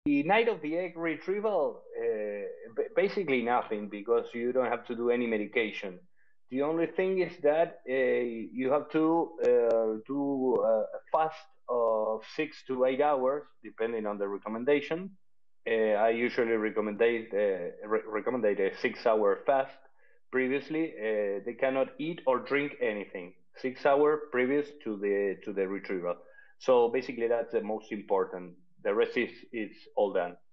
The night of the egg retrieval, basically nothing because you don't have to do any medication. The only thing is that you have to do a fast of 6 to 8 hours, depending on the recommendation. I usually recommend a 6 hour fast. Previously, they cannot eat or drink anything. 6 hour previous to the retrieval. So basically, that's the most important. The rest is all done.